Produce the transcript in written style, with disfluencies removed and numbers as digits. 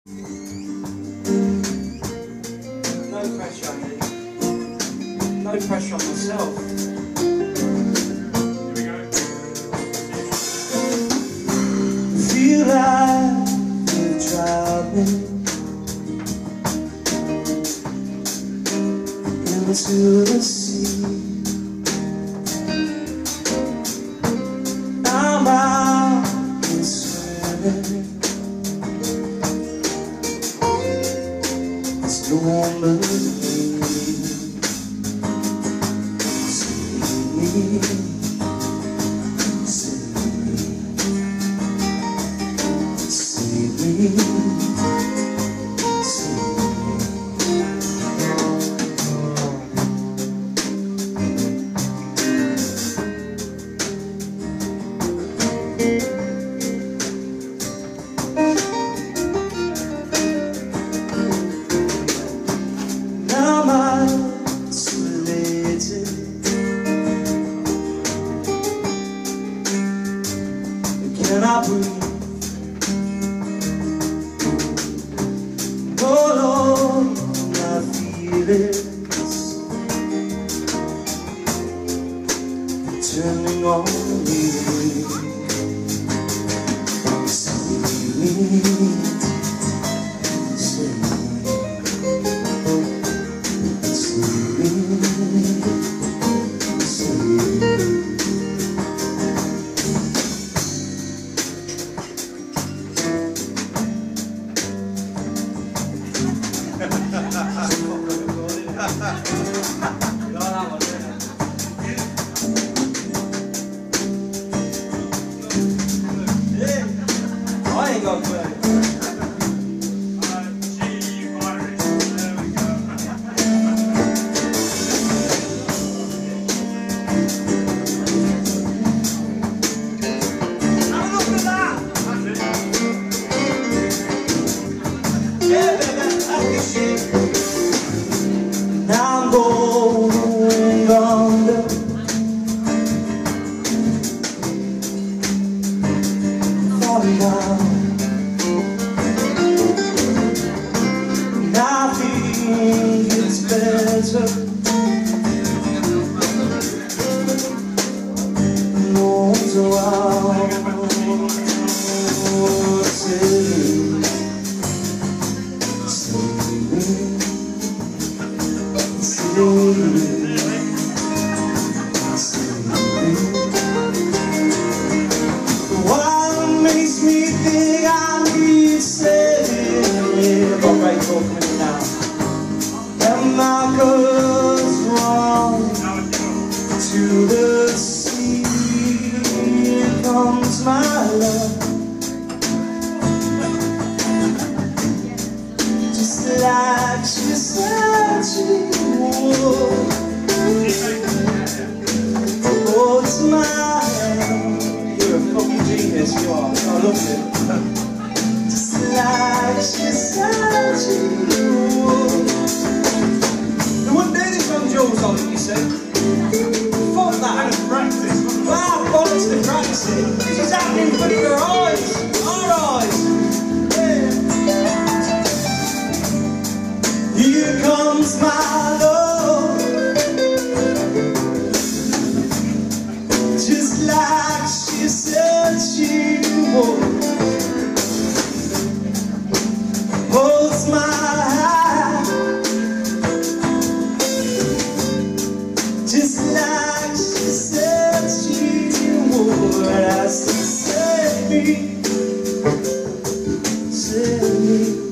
No pressure on me. No pressure on myself. Here we go. Feel like you're drowning into the sea. I'm out and swimming. It's no longer now I'm isolated. Can I breathe? Hold on, my feelings turning on me. I ain't got to play. Now I'm going under. Falling down. Now I think it's better. No one's around. What makes me think I need saving? Alright, go for it now. Am I goes wrong to the sea? Here comes my love. Just like she said she would. Oh, it's mine. You're a fucking genius, you are. I love you. Just like she said she would. They wouldn't do this on Jules on it, you see. Fuck that. And practice. Wow, bollocks to practice it. This is happening in front of your eyes. Our eyes. Yeah. Here comes my love. Just like she said she would. Holds my hand. Just like she said she would. As she said me.